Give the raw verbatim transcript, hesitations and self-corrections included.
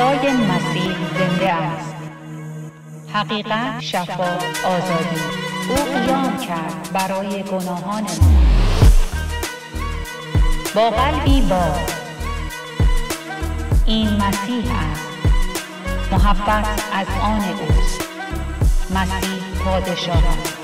عیسی مسیح زنده است. حقیقت، شفاعت، آزادی. او قیام کرد برای گناهان ما. با قلبی باز، این مسیح است. محبت از آن اوست. مسیح پادشاه است.